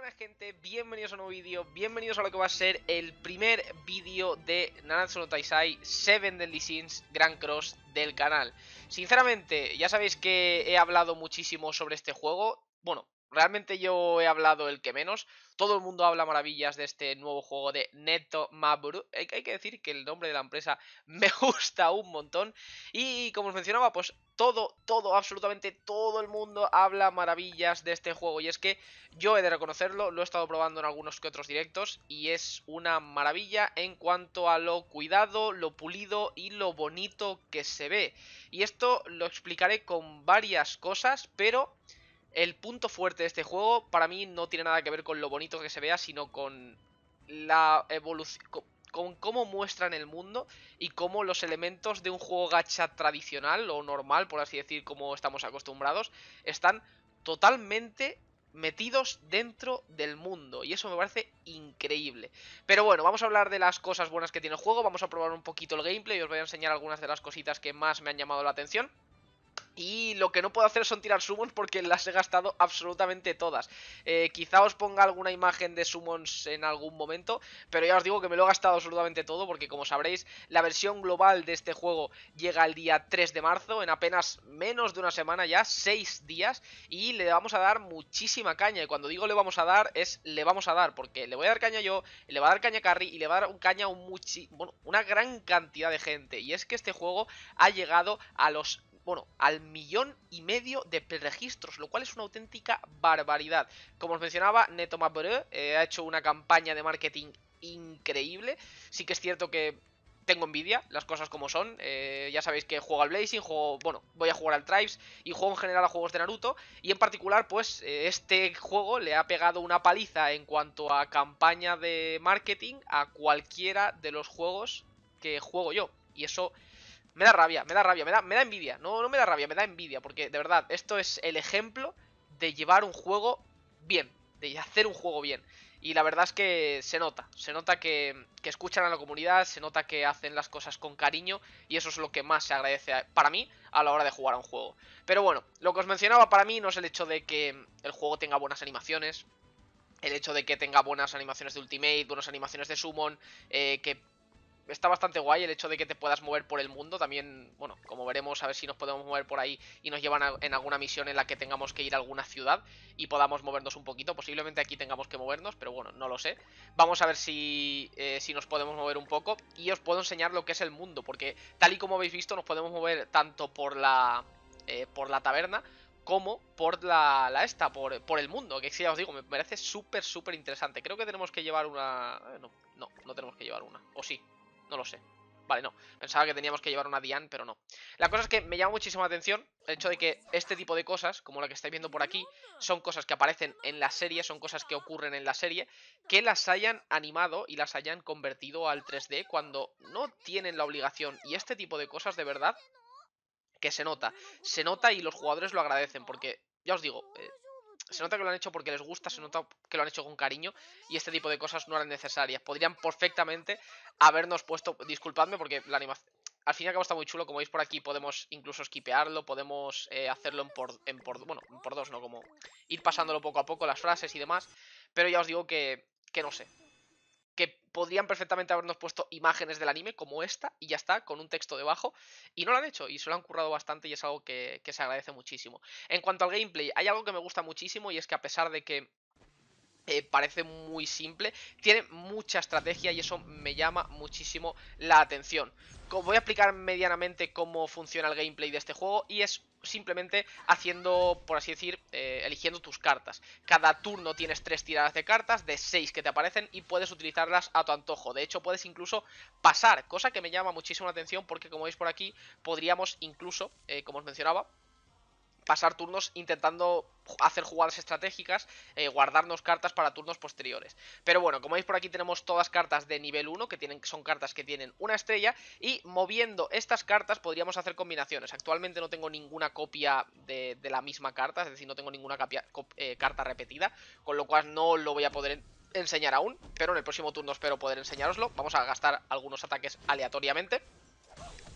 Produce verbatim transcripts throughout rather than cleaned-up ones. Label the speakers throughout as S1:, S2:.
S1: Buenas gente, bienvenidos a un nuevo vídeo, bienvenidos a lo que va a ser el primer vídeo de Nanatsu no Taizai siete Deadly Sins Grand Cross del canal. Sinceramente, ya sabéis que he hablado muchísimo sobre este juego. Bueno, realmente yo he hablado el que menos. Todo el mundo habla maravillas de este nuevo juego de Netomaburo. Hay, hay que decir que el nombre de la empresa me gusta un montón. Y como os mencionaba, pues todo, todo, absolutamente todo el mundo habla maravillas de este juego. Y es que yo he de reconocerlo, lo he estado probando en algunos que otros directos y es una maravilla en cuanto a lo cuidado, lo pulido y lo bonito que se ve. Y esto lo explicaré con varias cosas, pero el punto fuerte de este juego para mí no tiene nada que ver con lo bonito que se vea, sino con la evolución, con, con cómo muestran el mundo y cómo los elementos de un juego gacha tradicional o normal, por así decir, como estamos acostumbrados, están totalmente metidos dentro del mundo, y eso me parece increíble. Pero bueno, vamos a hablar de las cosas buenas que tiene el juego, vamos a probar un poquito el gameplay y os voy a enseñar algunas de las cositas que más me han llamado la atención. Y lo que no puedo hacer son tirar summons porque las he gastado absolutamente todas. eh, Quizá os ponga alguna imagen de summons en algún momento, pero ya os digo que me lo he gastado absolutamente todo, porque como sabréis, la versión global de este juego llega el día tres de marzo, en apenas menos de una semana ya, seis días, y le vamos a dar muchísima caña. Y cuando digo le vamos a dar, es le vamos a dar, porque le voy a dar caña yo, le va a dar caña a Carry y le va a dar un caña a un muchi bueno, una gran cantidad de gente. Y es que este juego ha llegado a los... bueno, al millón y medio de preregistros, lo cual es una auténtica barbaridad. Como os mencionaba, Netomaburo eh, ha hecho una campaña de marketing increíble. Sí que es cierto que tengo envidia, las cosas como son. eh, Ya sabéis que juego al Blazing, juego, bueno, voy a jugar al Tribes y juego en general a juegos de Naruto. Y en particular, pues, eh, este juego le ha pegado una paliza en cuanto a campaña de marketing a cualquiera de los juegos que juego yo. Y eso... me da rabia, me da rabia, me da, me da envidia. No, no me da rabia, me da envidia. Porque de verdad, esto es el ejemplo de llevar un juego bien, de hacer un juego bien. Y la verdad es que se nota, se nota que, que escuchan a la comunidad, se nota que hacen las cosas con cariño. Y eso es lo que más se agradece a, para mí a la hora de jugar a un juego. Pero bueno, lo que os mencionaba para mí no es el hecho de que el juego tenga buenas animaciones, el hecho de que tenga buenas animaciones de Ultimate, buenas animaciones de Summon, eh, que está bastante guay el hecho de que te puedas mover por el mundo. También, bueno, como veremos, a ver si nos podemos mover por ahí y nos llevan a, en alguna misión en la que tengamos que ir a alguna ciudad y podamos movernos un poquito. Posiblemente aquí tengamos que movernos, pero bueno, no lo sé. Vamos a ver si, eh, si nos podemos mover un poco y os puedo enseñar lo que es el mundo, porque tal y como habéis visto nos podemos mover tanto por la, eh, por la taberna como por la, la esta, por, por el mundo, que ya os digo, me parece súper, súper interesante. Creo que tenemos que llevar una... Eh, no, no, no tenemos que llevar una, o sí. No lo sé. Vale, no. Pensaba que teníamos que llevar una Dian, pero no. La cosa es que me llama muchísimo la atención el hecho de que este tipo de cosas, como la que estáis viendo por aquí, son cosas que aparecen en la serie, son cosas que ocurren en la serie, que las hayan animado y las hayan convertido al tres D cuando no tienen la obligación. Y este tipo de cosas, de verdad, que se nota. Se nota y los jugadores lo agradecen, porque, ya os digo... Eh, se nota que lo han hecho porque les gusta, se nota que lo han hecho con cariño y este tipo de cosas no eran necesarias. Podrían perfectamente habernos puesto... disculpadme porque la animación... al fin y al cabo está muy chulo, como veis por aquí podemos incluso esquipearlo, podemos eh, hacerlo en por, en por... bueno, en por dos, ¿no? Como ir pasándolo poco a poco las frases y demás. Pero ya os digo que, que no sé. Que podrían perfectamente habernos puesto imágenes del anime como esta y ya está, con un texto debajo, y no lo han hecho y se lo han currado bastante y es algo que, que se agradece muchísimo. En cuanto al gameplay, hay algo que me gusta muchísimo y es que a pesar de que Eh, parece muy simple, tiene mucha estrategia y eso me llama muchísimo la atención. Voy a explicar medianamente cómo funciona el gameplay de este juego y es simplemente haciendo, por así decir, eh, eligiendo tus cartas. Cada turno tienes tres tiradas de cartas, de seis que te aparecen y puedes utilizarlas a tu antojo. De hecho, puedes incluso pasar, cosa que me llama muchísimo la atención porque como veis por aquí, podríamos incluso, eh, como os mencionaba, pasar turnos intentando hacer jugadas estratégicas, eh, guardarnos cartas para turnos posteriores. Pero bueno, como veis por aquí tenemos todas cartas de nivel uno, que tienen, son cartas que tienen una estrella, y moviendo estas cartas podríamos hacer combinaciones. Actualmente no tengo ninguna copia de, de la misma carta, es decir, no tengo ninguna copia, cop, eh, carta repetida, con lo cual no lo voy a poder enseñar aún, pero en el próximo turno espero poder enseñaroslo. Vamos a gastar algunos ataques aleatoriamente.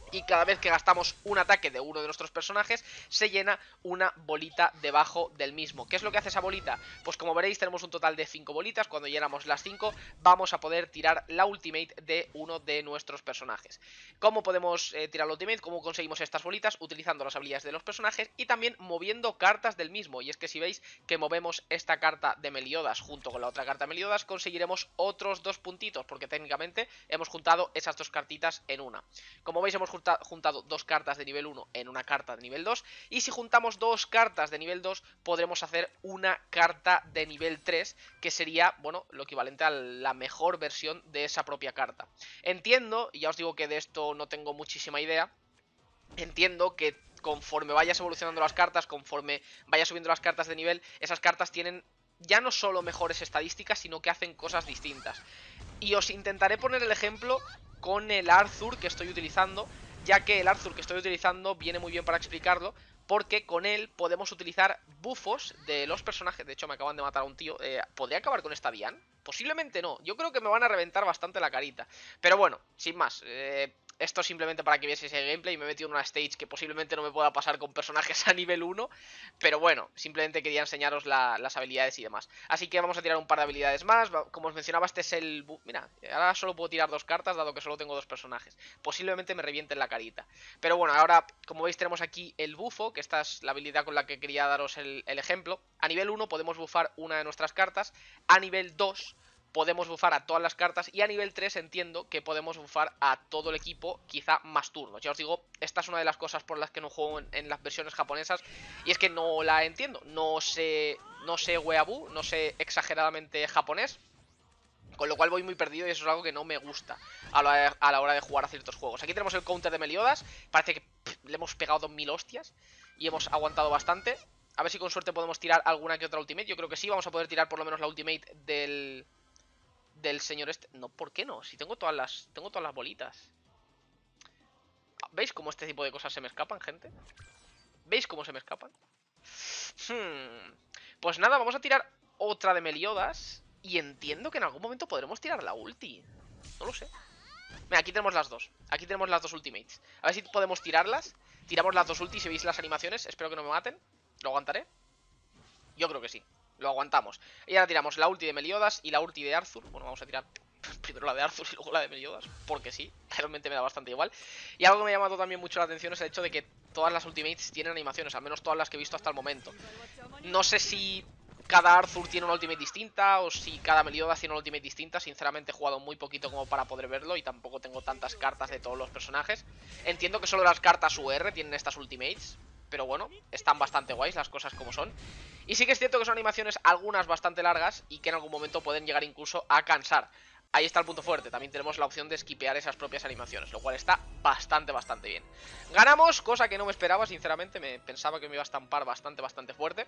S1: Y cada vez que gastamos un ataque de uno de nuestros personajes, se llena una bolita debajo del mismo. ¿Qué es lo que hace esa bolita? Pues como veréis, tenemos un total de cinco bolitas. Cuando llenamos las cinco, vamos a poder tirar la ultimate de uno de nuestros personajes. ¿Cómo podemos eh, tirar la ultimate? ¿Cómo conseguimos estas bolitas? Utilizando las habilidades de los personajes y también moviendo cartas del mismo. Y es que si veis que movemos esta carta de Meliodas junto con la otra carta de Meliodas, conseguiremos otros dos puntitos, porque técnicamente hemos juntado esas dos cartitas en una. Como veis, hemos juntado dos cartas de nivel uno en una carta de nivel dos, y si juntamos dos cartas de nivel dos podremos hacer una carta de nivel tres, que sería, bueno, lo equivalente a la mejor versión de esa propia carta. Entiendo, y ya os digo que de esto no tengo muchísima idea, entiendo que conforme vayas evolucionando las cartas, conforme vayas subiendo las cartas de nivel, esas cartas tienen ya no solo mejores estadísticas, sino que hacen cosas distintas. Y os intentaré poner el ejemplo con el Arthur que estoy utilizando, ya que el Arthur que estoy utilizando viene muy bien para explicarlo, porque con él podemos utilizar bufos de los personajes. De hecho, me acaban de matar a un tío. eh, ¿Podría acabar con esta Diane? Posiblemente no. Yo creo que me van a reventar bastante la carita. Pero bueno, sin más, eh, esto simplemente para que vieseis el gameplay. Me he metido en una stage que posiblemente no me pueda pasar con personajes a nivel uno, pero bueno, simplemente quería enseñaros la, las habilidades y demás. Así que vamos a tirar un par de habilidades más. Como os mencionaba, este es el... Mira, ahora solo puedo tirar dos cartas, dado que solo tengo dos personajes. Posiblemente me revienten la carita. Pero bueno, ahora, como veis, tenemos aquí el bufo, que esta es la habilidad con la que quería daros el, el ejemplo. A nivel uno podemos bufar una de nuestras cartas. A nivel dos podemos bufar a todas las cartas, y a nivel tres entiendo que podemos bufar a todo el equipo, quizá más turnos. Ya os digo, esta es una de las cosas por las que no juego en, en las versiones japonesas, y es que no la entiendo. No sé, no sé weeaboo, no sé exageradamente japonés, con lo cual voy muy perdido y eso es algo que no me gusta a la, a la hora de jugar a ciertos juegos. Aquí tenemos el counter de Meliodas. Parece que pff, le hemos pegado dos mil hostias y hemos aguantado bastante. A ver si con suerte podemos tirar alguna que otra ultimate. Yo creo que sí, vamos a poder tirar por lo menos la ultimate del... Del señor este... No, ¿por qué no? Si tengo todas las... Tengo todas las bolitas. ¿Veis cómo este tipo de cosas se me escapan, gente? ¿Veis cómo se me escapan? Hmm. Pues nada, vamos a tirar otra de Meliodas. Y entiendo que en algún momento podremos tirar la ulti. No lo sé. Mira, aquí tenemos las dos. Aquí tenemos las dos ultimates. A ver si podemos tirarlas. Tiramos las dos ultis y veis las animaciones. Espero que no me maten. Lo aguantaré. Yo creo que sí. Lo aguantamos. Y ahora tiramos la ulti de Meliodas y la ulti de Arthur. Bueno, vamos a tirar primero la de Arthur y luego la de Meliodas, porque sí, realmente me da bastante igual. Y algo que me ha llamado también mucho la atención es el hecho de que todas las ultimates tienen animaciones, al menos todas las que he visto hasta el momento. No sé si cada Arthur tiene una ultimate distinta o si cada Meliodas tiene una ultimate distinta. Sinceramente he jugado muy poquito como para poder verlo y tampoco tengo tantas cartas de todos los personajes. Entiendo que solo las cartas U R tienen estas ultimates, pero bueno, están bastante guays las cosas como son. Y sí que es cierto que son animaciones algunas bastante largas y que en algún momento pueden llegar incluso a cansar. Ahí está el punto fuerte, también tenemos la opción de skipear esas propias animaciones, lo cual está bastante, bastante bien. Ganamos, cosa que no me esperaba, sinceramente, me pensaba que me iba a estampar bastante, bastante fuerte.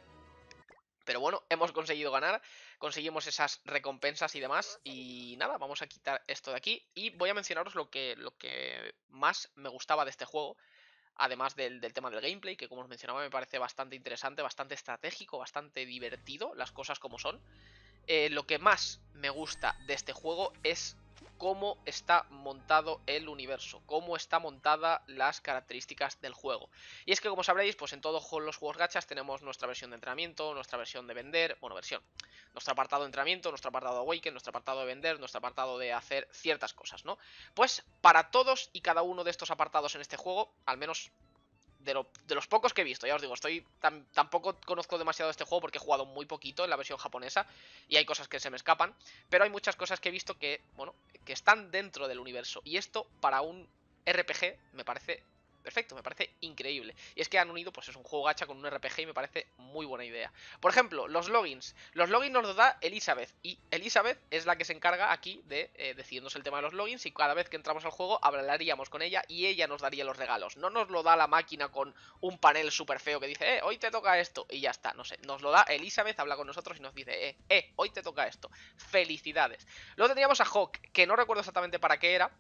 S1: Pero bueno, hemos conseguido ganar, conseguimos esas recompensas y demás. Y nada, vamos a quitar esto de aquí y voy a mencionaros lo que, lo que más me gustaba de este juego. Además del, del tema del gameplay, que como os mencionaba me parece bastante interesante, bastante estratégico, bastante divertido, las cosas como son. Eh, lo que más me gusta de este juego es cómo está montado el universo, cómo está montada las características del juego. Y es que, como sabréis, pues en todos los juegos gachas tenemos nuestra versión de entrenamiento, nuestra versión de vender, bueno, versión, nuestro apartado de entrenamiento, nuestro apartado de awaken, nuestro apartado de vender, nuestro apartado de hacer ciertas cosas, ¿no? Pues para todos y cada uno de estos apartados en este juego, al menos de, lo, de los pocos que he visto, ya os digo, estoy tan, tampoco conozco demasiado de este juego porque he jugado muy poquito en la versión japonesa y hay cosas que se me escapan, pero hay muchas cosas que he visto que, bueno, que están dentro del universo, y esto para un R P G me parece perfecto, me parece increíble. Y es que han unido, pues es un juego gacha con un R P G y me parece muy buena idea. Por ejemplo, los logins. Los logins nos los da Elizabeth, y Elizabeth es la que se encarga aquí de eh, decidirnos el tema de los logins, y cada vez que entramos al juego hablaríamos con ella y ella nos daría los regalos. No nos lo da la máquina con un panel súper feo que dice, eh, hoy te toca esto, y ya está, no sé. Nos lo da Elizabeth, habla con nosotros y nos dice, eh, eh, hoy te toca esto. Felicidades. Luego tendríamos a Hawk, que no recuerdo exactamente para qué era.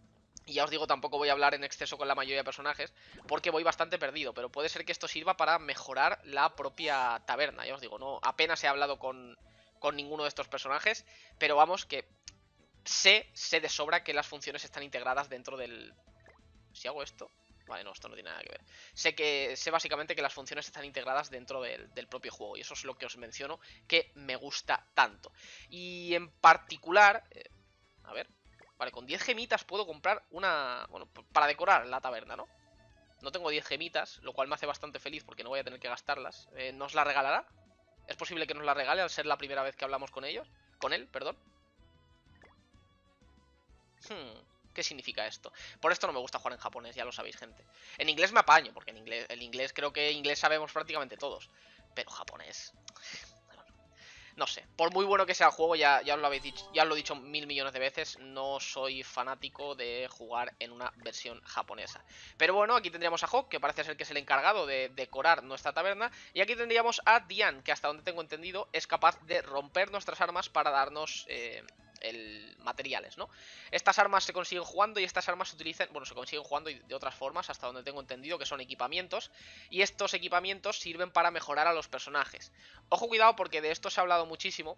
S1: Y ya os digo, tampoco voy a hablar en exceso con la mayoría de personajes, porque voy bastante perdido, pero puede ser que esto sirva para mejorar la propia taberna. Ya os digo, no apenas he hablado con, con ninguno de estos personajes, pero vamos, que sé, sé de sobra que las funciones están integradas dentro del, si hago esto... Vale, no, esto no tiene nada que ver. Sé que sé básicamente que las funciones están integradas dentro del, del propio juego. Y eso es lo que os menciono, que me gusta tanto. Y en particular... Eh, a ver... Vale, con diez gemitas puedo comprar una... Bueno, para decorar la taberna, ¿no? No tengo diez gemitas, lo cual me hace bastante feliz porque no voy a tener que gastarlas. Eh, ¿Nos la regalará? ¿Es posible que nos la regale al ser la primera vez que hablamos con ellos? Con él, perdón. Hmm, ¿qué significa esto? Por esto no me gusta jugar en japonés, ya lo sabéis, gente. En inglés me apaño, porque en inglés, el inglés creo que inglés sabemos prácticamente todos. Pero japonés... No sé, por muy bueno que sea el juego, ya, ya os lo habéis dicho, ya os lo he dicho mil millones de veces, no soy fanático de jugar en una versión japonesa. Pero bueno, aquí tendríamos a Hawk, que parece ser que es el encargado de decorar nuestra taberna, y aquí tendríamos a Diane, que hasta donde tengo entendido es capaz de romper nuestras armas para darnos... Eh, el materiales, ¿no? Estas armas se consiguen jugando y estas armas se utilizan, bueno, se consiguen jugando de otras formas, hasta donde tengo entendido, que son equipamientos, y estos equipamientos sirven para mejorar a los personajes. Ojo, cuidado, porque de esto se ha hablado muchísimo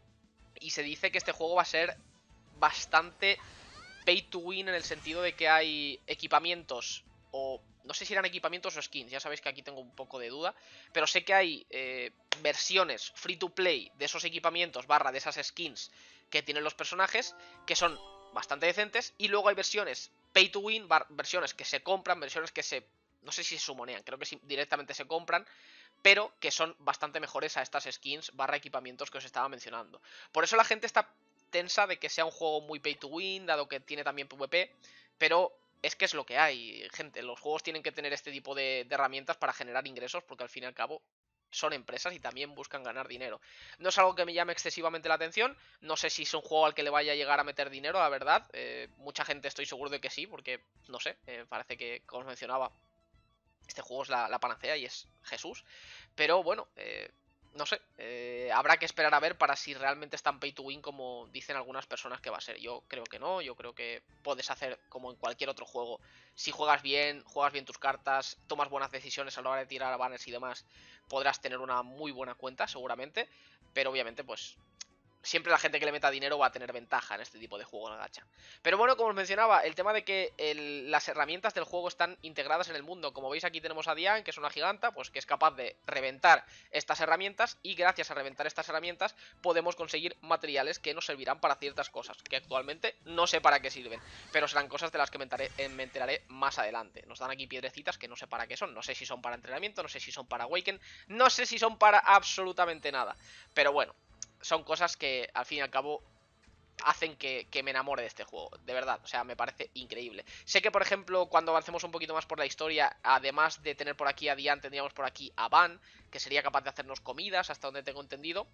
S1: y se dice que este juego va a ser bastante pay to win, en el sentido de que hay equipamientos, o no sé si eran equipamientos o skins, ya sabéis que aquí tengo un poco de duda, pero sé que hay eh, versiones free to play de esos equipamientos barra de esas skins que tienen los personajes, que son bastante decentes, y luego hay versiones pay to win, versiones que se compran, versiones que se... no sé si se sumonean, creo que directamente se compran, pero que son bastante mejores a estas skins barra equipamientos que os estaba mencionando. Por eso la gente está tensa de que sea un juego muy pay to win, dado que tiene también PvP, pero es que es lo que hay, gente. Los juegos tienen que tener este tipo de, de herramientas para generar ingresos, porque al fin y al cabo son empresas y también buscan ganar dinero. No es algo que me llame excesivamente la atención, no sé si es un juego al que le vaya a llegar a meter dinero, la verdad. Eh, mucha gente estoy seguro de que sí, porque, no sé, eh, parece que, como os mencionaba, este juego es la, la panacea y es Jesús. Pero bueno, eh, no sé, eh, habrá que esperar a ver para si realmente es tan pay to win como dicen algunas personas que va a ser. Yo creo que no, yo creo que puedes hacer como en cualquier otro juego. Si juegas bien, juegas bien tus cartas, tomas buenas decisiones a la hora de tirar a banners y demás, podrás tener una muy buena cuenta seguramente. Pero obviamente pues... siempre la gente que le meta dinero va a tener ventaja en este tipo de juegos de gacha. Pero bueno, como os mencionaba, el tema de que el, las herramientas del juego están integradas en el mundo. Como veis, aquí tenemos a Diane, que es una giganta, pues que es capaz de reventar estas herramientas, y gracias a reventar estas herramientas podemos conseguir materiales que nos servirán para ciertas cosas, que actualmente no sé para qué sirven, pero serán cosas de las que me enteraré, me enteraré más adelante. Nos dan aquí piedrecitas que no sé para qué son, no sé si son para entrenamiento, no sé si son para Awaken, no sé si son para absolutamente nada, pero bueno, son cosas que al fin y al cabo hacen que, que me enamore de este juego, de verdad, o sea, me parece increíble. Sé que, por ejemplo, cuando avancemos un poquito más por la historia, además de tener por aquí a Diane, tendríamos por aquí a Van, que sería capaz de hacernos comidas, hasta donde tengo entendido.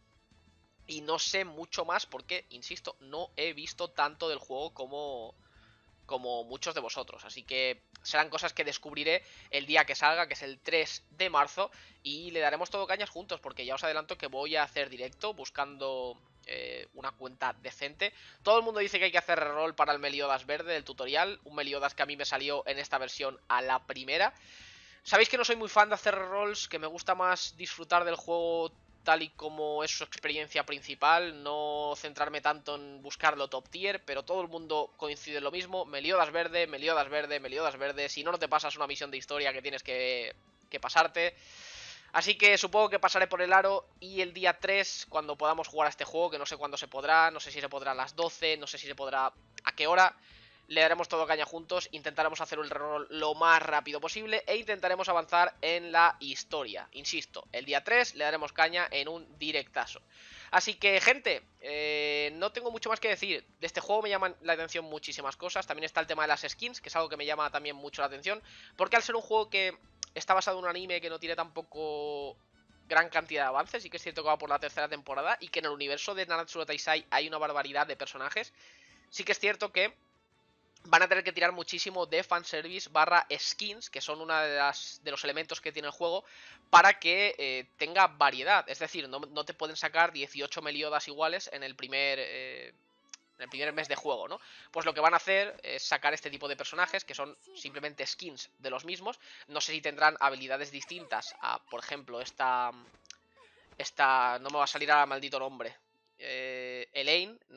S1: Y no sé mucho más porque, insisto, no he visto tanto del juego como, como muchos de vosotros. Así que serán cosas que descubriré el día que salga, que es el tres de marzo, y le daremos todo cañas juntos, porque ya os adelanto que voy a hacer directo buscando eh, una cuenta decente. Todo el mundo dice que hay que hacer reroll para el Meliodas verde del tutorial, un Meliodas que a mí me salió en esta versión a la primera. Sabéis que no soy muy fan de hacer rerolls, que me gusta más disfrutar del juego tal y como es su experiencia principal, no centrarme tanto en buscarlo top tier, pero todo el mundo coincide en lo mismo: Meliodas verde, Meliodas verde, Meliodas verde. Si no, no te pasas una misión de historia que tienes que, que pasarte. Así que supongo que pasaré por el aro, y el día tres, cuando podamos jugar a este juego, que no sé cuándo se podrá, no sé si se podrá a las doce, no sé si se podrá a qué hora, le daremos todo caña juntos, intentaremos hacer el reroll lo más rápido posible e intentaremos avanzar en la historia. Insisto, el día tres le daremos caña en un directazo. Así que, gente, eh, no tengo mucho más que decir. De este juego me llaman la atención muchísimas cosas. También está el tema de las skins, que es algo que me llama también mucho la atención, porque al ser un juego que está basado en un anime que no tiene tampoco gran cantidad de avances, y que es cierto que va por la tercera temporada, y que en el universo de Nanatsu no Taizai hay una barbaridad de personajes, sí que es cierto que van a tener que tirar muchísimo de fanservice barra skins, que son una de, las, de los elementos que tiene el juego, para que eh, tenga variedad. Es decir, no, no te pueden sacar dieciocho Meliodas iguales en el primer... Eh, en el primer mes de juego, ¿no? Pues lo que van a hacer es sacar este tipo de personajes, que son simplemente skins de los mismos. No sé si tendrán habilidades distintas a, por ejemplo, esta... Esta... no me va a salir a maldito nombre. Eh, Elaine, no,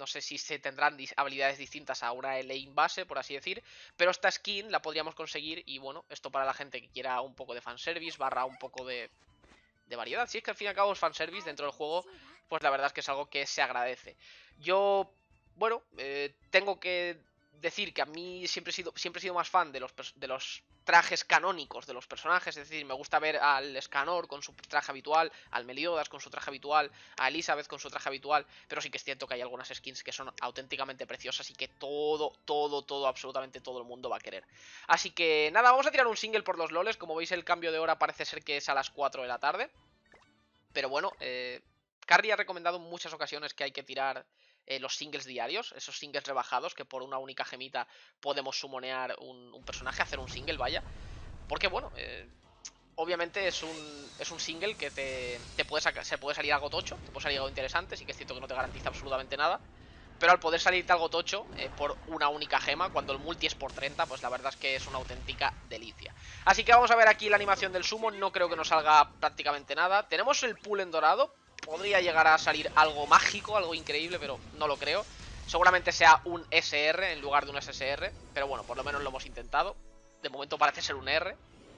S1: no sé si se tendrán habilidades distintas a una Elaine base, por así decir, pero esta skin la podríamos conseguir y bueno, esto para la gente que quiera un poco de fanservice, barra un poco de, de variedad. Si es que al fin y al cabo es fanservice dentro del juego, pues la verdad es que es algo que se agradece. Yo, bueno, eh, tengo que decir que a mí siempre he sido, siempre he sido más fan de los, de los trajes canónicos de los personajes, es decir, me gusta ver al Escanor con su traje habitual, al Meliodas con su traje habitual, a Elizabeth con su traje habitual, pero sí que es cierto que hay algunas skins que son auténticamente preciosas y que todo, todo, todo, absolutamente todo el mundo va a querer. Así que nada, vamos a tirar un single por los loles. Como veis, el cambio de hora parece ser que es a las cuatro de la tarde, pero bueno, eh, Carry ha recomendado en muchas ocasiones que hay que tirar eh, los singles diarios, esos singles rebajados, que por una única gemita podemos sumonear un, un personaje, hacer un single, vaya. Porque bueno, eh, obviamente es un, es un single que te, te puede sacar, se puede salir algo tocho, te puede salir algo interesante, sí que es cierto que no te garantiza absolutamente nada. Pero al poder salirte algo tocho eh, por una única gema, cuando el multi es por treinta, pues la verdad es que es una auténtica delicia. Así que vamos a ver aquí la animación del sumo. No creo que nos salga prácticamente nada. Tenemos el pool en dorado. Podría llegar a salir algo mágico, algo increíble, pero no lo creo. Seguramente sea un S R en lugar de un S S R, pero bueno, por lo menos lo hemos intentado. De momento parece ser un R.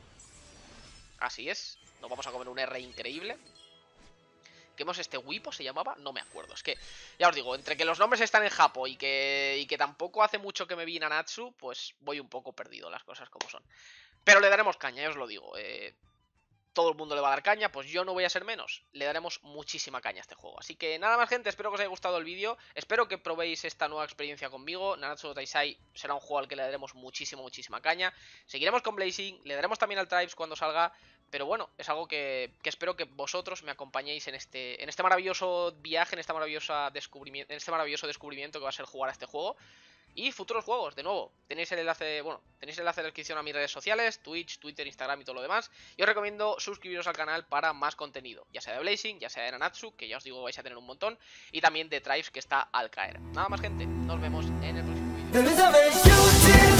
S1: Así es, nos vamos a comer un R increíble. ¿Qué hemos este Wipo se llamaba? No me acuerdo, es que, ya os digo, entre que los nombres están en japo y que, y que tampoco hace mucho que me vi Nanatsu, pues voy un poco perdido, las cosas como son. Pero le daremos caña, ya os lo digo, eh, todo el mundo le va a dar caña, pues yo no voy a ser menos. Le daremos muchísima caña a este juego. Así que nada más, gente, espero que os haya gustado el vídeo. Espero que probéis esta nueva experiencia conmigo. Nanatsu no Taizai será un juego al que le daremos muchísima, muchísima caña. Seguiremos con Blazing, le daremos también al Tribes cuando salga. Pero bueno, es algo que, que espero que vosotros me acompañéis en este, en este maravilloso viaje, en, esta maravillosa descubrimiento, en este maravilloso descubrimiento que va a ser jugar a este juego. Y futuros juegos, de nuevo, tenéis el enlace, bueno, tenéis el enlace de descripción a mis redes sociales, Twitch, Twitter, Instagram y todo lo demás. Y os recomiendo suscribiros al canal para más contenido, ya sea de Blazing, ya sea de Nanatsu, que ya os digo vais a tener un montón, y también de Tribes, que está al caer. Nada más, gente, nos vemos en el próximo vídeo.